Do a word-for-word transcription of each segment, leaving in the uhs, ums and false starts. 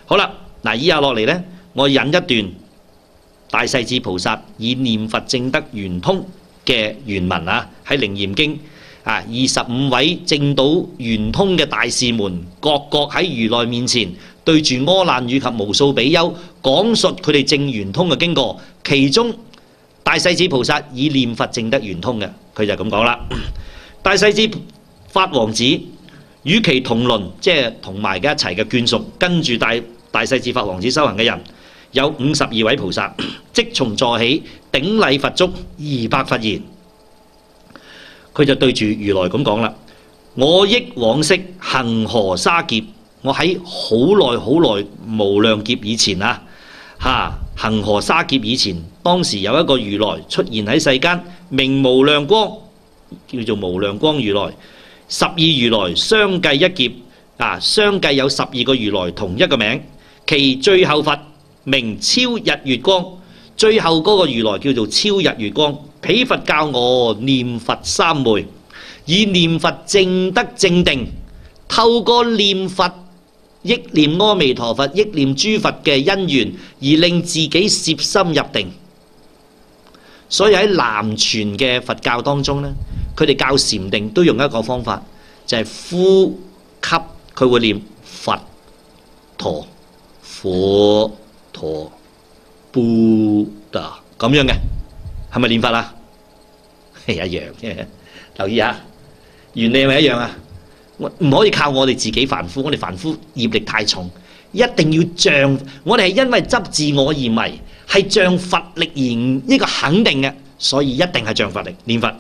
好啦，嗱，以下落嚟呢，我引一段大勢至菩薩以念佛證得圓通嘅原文啊，喺《楞嚴經》啊，二十五位證到圓通嘅大士們，各各喺如來面前對住阿難與及無數比丘講述佢哋證圓通嘅經過。其中大勢至菩薩以念佛證得圓通嘅，佢就咁講啦。大勢至法王子與其同倫，即係同埋嘅一齊嘅眷屬，跟住大大勢至法王子修行嘅人有五十二位菩薩，即從座起頂禮佛足二百佛言。佢就對住如來咁講啦：我憶往昔恒河沙劫，我喺好耐好耐無量劫以前啊，嚇恒河沙劫以前，當時有一個如來出現喺世間，名無量光，叫做無量光如來。十二如來相繼一劫啊，相繼有十二個如來同一個名，其最後佛名超日月光，最後嗰個如來叫做超日月光。彼佛教我念佛三昧，以念佛證得正定，透過念佛憶念阿彌陀佛、憶念諸佛嘅因緣，而令自己攝心入定。所以喺南傳嘅佛教當中呢，佢哋教禪定都用一個方法，就係、是、呼吸，佢會念佛陀、佛陀、布達咁樣嘅，係咪念佛啊？係一樣嘅，留意下，原理係咪一樣啊？唔可以靠我哋自己凡夫，我哋凡夫業力太重，一定要仗我哋係因為執自我而迷，係仗佛力而呢個肯定嘅，所以一定係仗佛力念佛。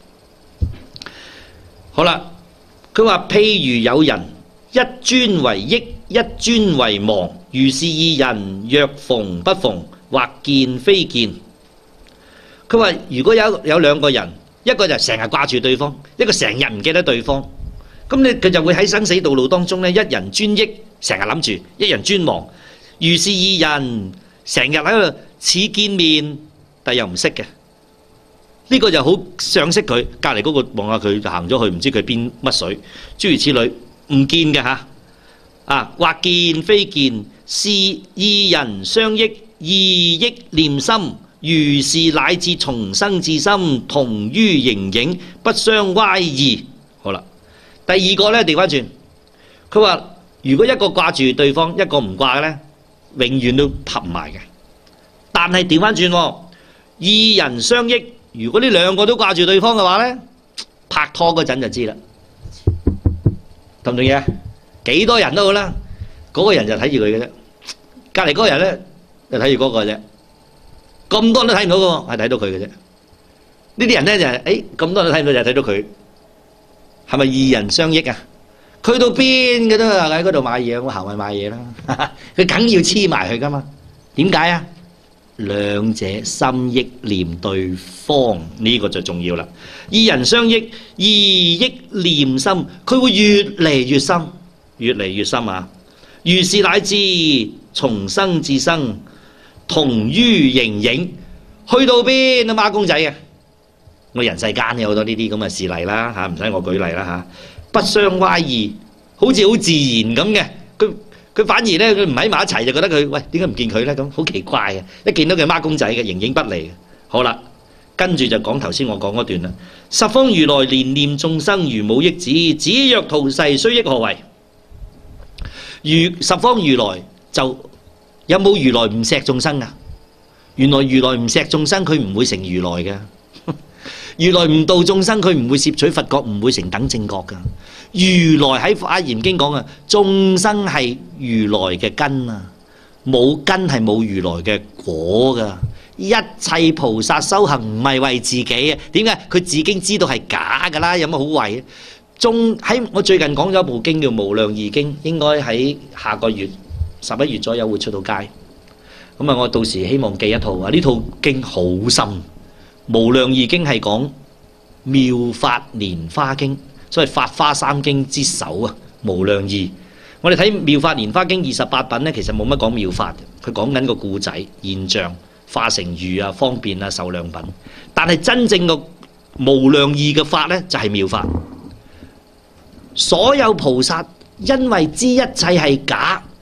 好啦，佢話譬如有人一專為憶，一專為忘，如是二人若逢不逢，或見非見。佢話如果有有兩個人，一個就成日掛住對方，一個成日唔記得對方，咁你佢就會喺生死道路當中咧，一人專憶，成日諗住；一人專忘。如是二人成日喺度似見面，但又唔識嘅。呢、這個就好賞識佢，隔離嗰個望下佢就行咗去，唔知佢邊乜水，諸如此類，唔見嘅嚇。啊，或見非見，是二人相憶，二憶念心。如是乃至重生至心，同於形影，不相乖異。好啦，第二個呢，調翻轉，佢話如果一個掛住對方，一個唔掛嘅呢，永遠都合唔埋嘅。但係調翻轉，二人相憶，如果呢兩個都掛住對方嘅話呢，拍拖嗰陣就知啦，同唔同意啊？幾多人都好啦，嗰、那個人就睇住佢嘅啫，隔離嗰個人呢，就睇住嗰個啫。咁多人都睇唔到嘅，係睇到佢嘅啫。呢啲人咧就係，誒咁多人都睇唔到，就係睇到佢。係咪二人相憶啊？去到邊嘅都係喺嗰度買嘢，我行去買嘢啦。佢梗要黐埋去噶嘛？點解啊？兩者心憶念對方，呢個就重要啦。二人相憶，二憶念心，佢會越嚟越深，越嚟越深啊！如是乃至重生至生。同於形影，去到邊都孖公仔嘅。我人世間有好多呢啲咁嘅事例啦嚇，唔使我舉例啦嚇。不相乖異，好似好自然咁嘅。佢佢反而咧，佢唔喺埋一齊就覺得佢，喂，點解唔見佢咧？咁好奇怪嘅。一見到佢孖公仔嘅，形影不離。好啦，跟住就講頭先我講嗰段啦。十方如來憐念眾生如母憶子，子若逃逝須憶何為？如十方如來就。有冇如來唔錫眾生啊？原來如來唔錫眾生，佢唔會成如來嘅。如來唔度眾生，佢唔會攝取佛覺，唔會成等正覺噶。如來喺《華嚴經》講啊，眾生係如來嘅根啊，冇根係冇如來嘅果噶。一切菩薩修行唔係為自己啊，點解？佢自己知道係假噶啦，有乜好為？仲喺我最近講咗一部經叫《無量義經》，應該喺下個月。十一月左右會出到街，咁啊！我到時希望記一套啊！呢套經好深，《無量義經》係講妙法蓮花經，所謂法花三經之首啊！無量義，我哋睇妙法蓮花經二十八品咧，其實冇乜講妙法，佢講緊個故仔現象，化成喻啊、方便啊、受量品。但係真正個無量義嘅法咧，就係妙法。所有菩薩因為知一切係假。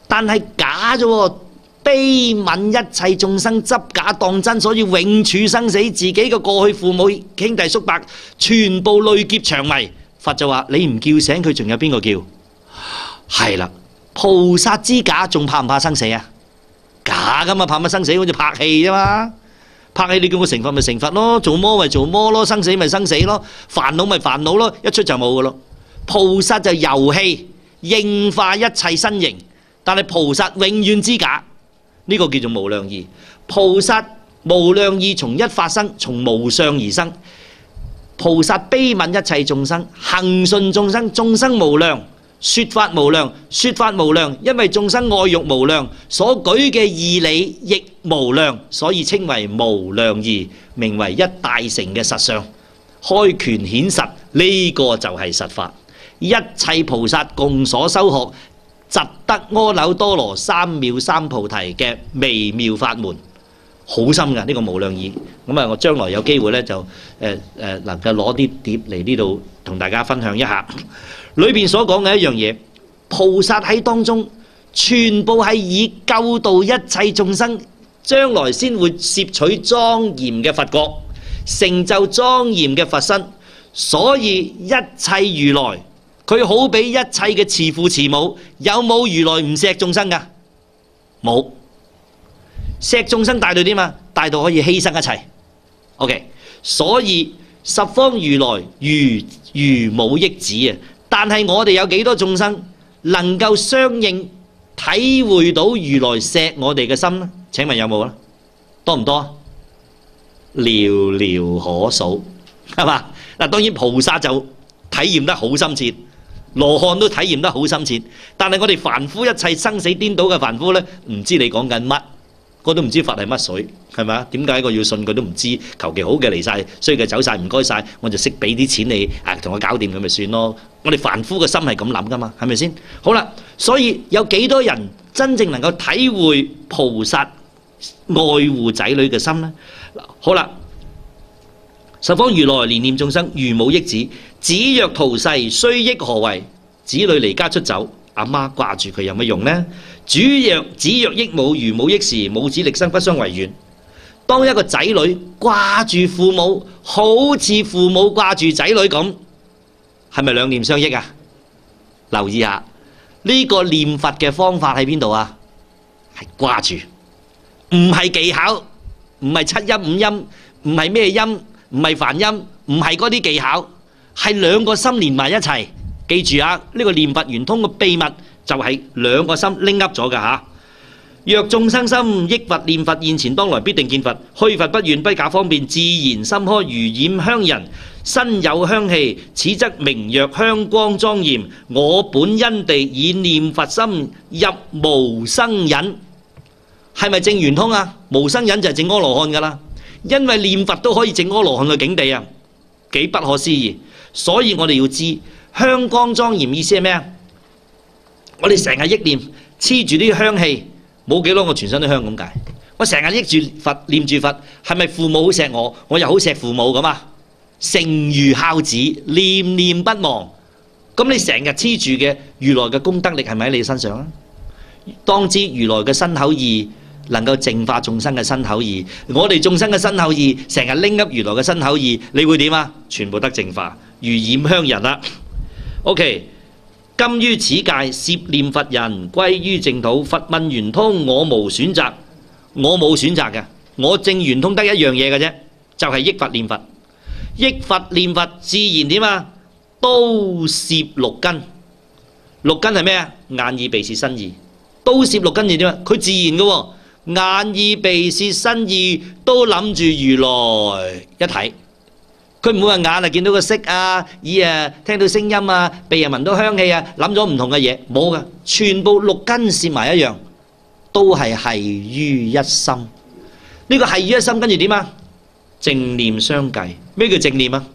但係假啫喎，悲憫一切眾生，執假當真，所以永處生死，自己嘅過去父母兄弟叔伯全部累劫長迷。佛就話：你唔叫醒佢，仲有邊個叫？係啦，菩薩之假仲怕唔怕生死啊？假噶嘛，怕乜生死？好似拍戲啫嘛，拍戲你叫我成佛咪成佛咯，做魔咪做魔咯，生死咪生死咯，煩惱咪煩惱咯，一出就冇噶咯。菩薩就遊戲應化一切身形，但係菩薩永遠之假，呢、這個叫做無量義。菩薩無量義從一發生，從無相而生。菩薩悲憫一切眾生，恆順眾生，眾生無量，說法無量，說法無量，因為眾生愛欲無量，所舉嘅義理亦無量，所以稱為無量義，名為一大乘嘅實相，開權顯實，呢、這個就係實法。一切菩薩共所修學，習得阿耨多羅三藐三菩提嘅微妙法門。好深㗎呢個無量義，咁啊我將來有機會咧就誒誒能夠攞啲碟嚟呢度同大家分享一下，裏邊所講嘅一樣嘢，菩薩喺當中全部係以救度一切眾生，將來先會攝取莊嚴嘅佛國，成就莊嚴嘅佛身，所以一切如來佢好比一切嘅慈父慈母，有冇如來唔錫眾生㗎？冇。錫眾生大到點啊？大到可以犧牲一切。OK， 所以十方如來如如母憶子啊！但係我哋有幾多眾生能夠相應體會到如來錫我哋嘅心呢？請問有冇啊？多唔多？寥寥可數，係嘛？嗱，當然菩薩就體驗得好深切，羅漢都體驗得好深切，但係我哋凡夫一切生死顛倒嘅凡夫呢，唔知你講緊乜。我都唔知佛係乜水，係咪啊？點解我要信佢都唔知？求其好嘅嚟晒，衰嘅走晒，唔該晒，我就識俾啲錢你，啊，同我搞掂咁咪算咯。我哋凡夫嘅心係咁諗噶嘛，係咪先？好啦，所以有幾多人真正能夠體會菩薩愛護仔女嘅心呢？好啦，十方如來憐念眾生，如母憶子。子若逃逝，須憶何為？子女離家出走，阿媽掛住佢有乜用呢？主若子若憶母，如母憶時，母子力生不相違遠。當一個仔女掛住父母，好似父母掛住仔女咁，係咪兩念相憶啊？留意下呢個念佛嘅方法喺邊度啊？係掛住，唔係技巧，唔係七音五音，唔係咩音，唔係梵音，唔係嗰啲技巧，係兩個心連埋一齊。記住啊，呢個念佛圓通嘅秘密就係兩個心拎噏咗㗎嚇。若眾生心憶佛念佛，現前當來必定見佛。去佛不遠，不假方便，自然心開，如染香人，身有香氣，此則名曰香光莊嚴。我本因地以念佛心入無生忍，係咪證圓通啊？無生忍就係證阿羅漢㗎啦，因為念佛都可以證阿羅漢嘅境地啊，幾不可思議。所以我哋要知香光莊嚴意思係咩啊？我哋成日憶念，黐住啲香氣，冇幾多我全身都香咁解。我成日憶住佛，念住佛，係咪父母好錫我，我又好錫父母咁啊？誠如孝子，念念不忘。咁你成日黐住嘅如來嘅功德力係咪喺你身上啊？當知如來嘅身口意能夠淨化眾生嘅身口意，我哋眾生嘅身口意成日拎噏如來嘅身口意，你會點啊？全部得淨化，如染香人啦。OK。今於此界攝念佛人歸於淨土，佛問圓通，我無選擇，我冇選擇嘅，我證圓通得一樣嘢嘅啫，就係憶佛念佛，憶佛念佛自然點啊？都攝六根，六根係咩啊？眼耳鼻舌身意，都攝六根係點啊？佢自然嘅喎，眼耳鼻舌身意都諗住如來一體。佢唔會話眼啊見到個色啊，耳啊聽到聲音啊，鼻啊聞到香氣啊，諗咗唔同嘅嘢，冇噶，全部六根攝埋一樣，都係繫於一心。呢個繫於一心，跟住點啊？正念相繼。咩叫正念啊？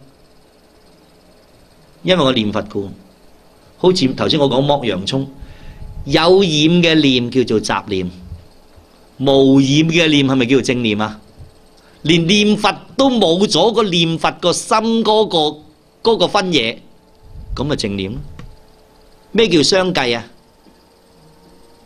因為我念佛故，好似頭先我講剝洋葱，有染嘅念叫做雜念，無染嘅念係咪叫做正念啊？連念佛都冇咗個念佛個心嗰個嗰個分野，咁咪正念咯。咩叫相繼啊？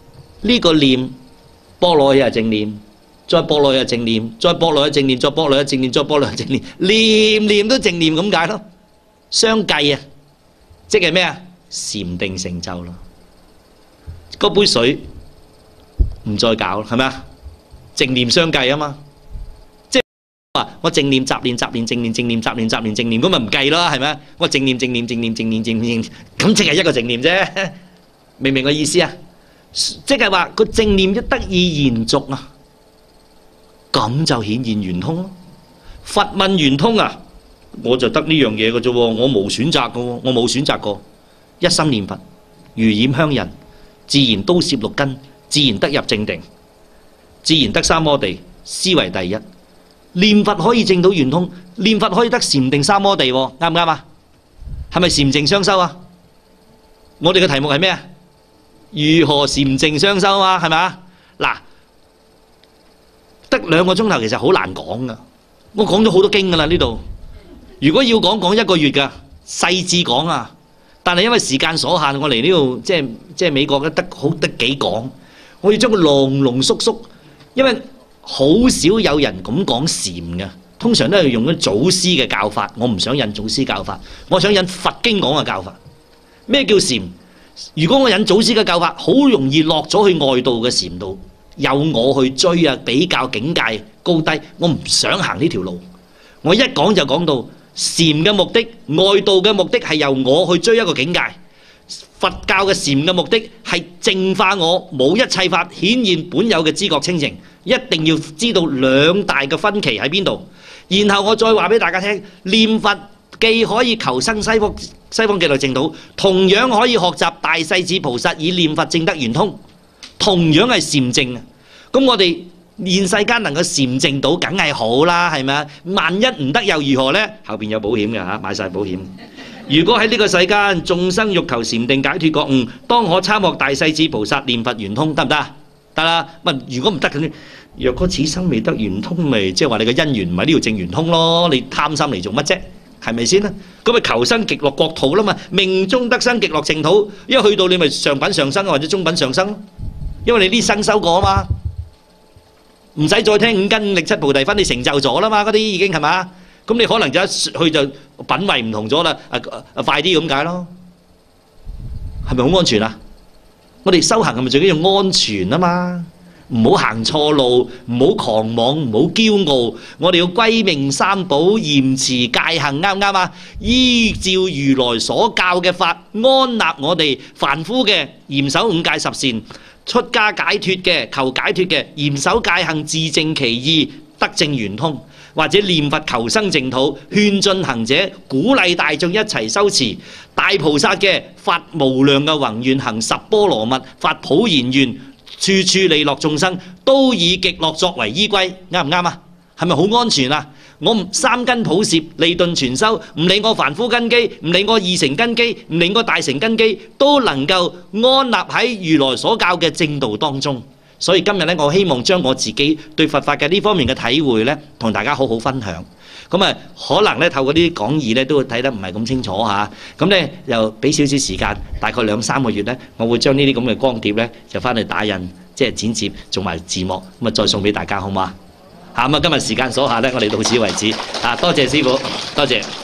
呢個念駁落去係正念，再駁落去係正念，再駁落去正念，再駁落去正念，再駁落去正念，念念都正念咁解咯。相繼啊，即係咩啊？禪定成就咯。嗰杯水唔再搞，係咪啊？正念相繼啊嘛。即係話我正念、雜念、雜念、正念、正念、雜念、雜念、正念，咁咪唔計咯，係咪啊？我正念、正念、正念、正念、正念，咁即係一個正念啫。明唔明我意思啊？即係話個正念一得以延續啊，咁就顯現圓通咯。佛問圓通啊，我就得呢樣嘢嘅啫喎，我冇選擇嘅喎，我冇選擇過。一心念佛，如染香人，自然都攝六根，自然得入正定，自然得三摩地，思為第一。念佛可以證到圓通，念佛可以得禪定三摩地，啱唔啱啊？係咪禪淨雙修啊？我哋嘅題目係咩啊？如何禪淨雙修啊？係咪啊？嗱，得兩個鐘頭其實好難講噶。我講咗好多經噶啦呢度，如果要講講一個月噶，細緻講啊。但係因為時間所限，我嚟呢度即係即係美國嘅得好得幾講，我要將佢濃濃縮縮，因為好少有人咁講禪嘅，通常都係用咗祖師嘅教法。我唔想引祖師教法，我想引佛經講嘅教法。咩叫禪？如果我引祖師嘅教法，好容易落咗去外道嘅禪度，有我去追啊，比較境界高低，我唔想行呢條路。我一講就講到禪嘅目的，外道嘅目的係由我去追一個境界，佛教嘅禪嘅目的係淨化我，冇一切法顯現本有嘅知覺清淨。一定要知道兩大嘅分歧喺邊度，然後我再話俾大家聽，念佛既可以求生西方西方極樂淨土，同樣可以學習大勢至菩薩以念佛證得圓通，同樣係禪淨啊！咁我哋現世間能夠禪淨到，梗係好啦，係咪啊？萬一唔得又如何呢？後邊有保險嘅嚇，買晒保險。如果喺呢個世間眾生欲求禪定解脫覺悟，當可參學大勢至菩薩念佛圓通，得唔得啊？得啦。問如果唔得嘅，若果此生未得圓通，咪即係話你嘅因緣唔喺呢度證圓通咯。你貪心嚟做乜啫？係咪先啦？咁咪求生極樂國土啦嘛，命中得生極樂淨土。因為去到你咪上品上生或者中品上生，因為你呢生修過啊嘛，唔使再聽五根五力七菩提分，你成就咗啦嘛，嗰啲已經係嘛？咁你可能就一去就品位唔同咗啦，啊啊快啲咁解咯，係咪好安全啊？我哋修行係咪最緊要安全啊嘛？唔好行錯路，唔好狂妄，唔好驕傲。我哋要歸命三寶，嚴持戒行，啱唔啱啊？依照如來所教嘅法，安立我哋凡夫嘅嚴守五戒十善，出家解脫嘅求解脫嘅嚴守戒行，自證其意，得證圓通。或者念佛求生淨土，勸進行者，鼓勵大眾一齊修持。大菩薩嘅發無量嘅宏願，行十波羅蜜，發普賢願，處處利樂眾生，都以極樂作為依歸，啱唔啱啊？係咪好安全啊？我唔三根普攝，利鈍全修，唔理我凡夫根基，唔理我二乘根基，唔理我大乘根基，都能夠安立喺如來所教嘅正道當中。所以今日咧，我希望將我自己對佛法嘅呢方面嘅體會咧，同大家好好分享。咁啊，可能咧透過呢啲講義咧，都會睇得唔係咁清楚嚇。咁咧又俾少少時間，大概兩三個月咧，我會將呢啲咁嘅光碟咧，就翻去打印，即係剪接，做埋字幕，咁啊再送俾大家，好嗎？嚇咁啊，今日時間所限咧，我哋到此為止。啊，多謝師傅，多謝。